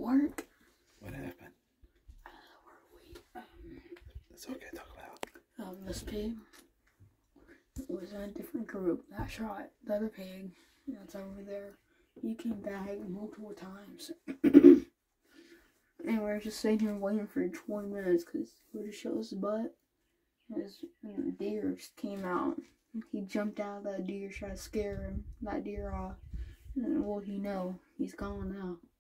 work. What happened? It's okay to talk about. This pig was in a different group that shot the other pig that's over there. He came back multiple times. And we're just sitting here waiting for 20 minutes because he would just show his butt. And the deer just came out. He jumped out of that deer, tried to scare that deer off. And what do you know? He's gone now.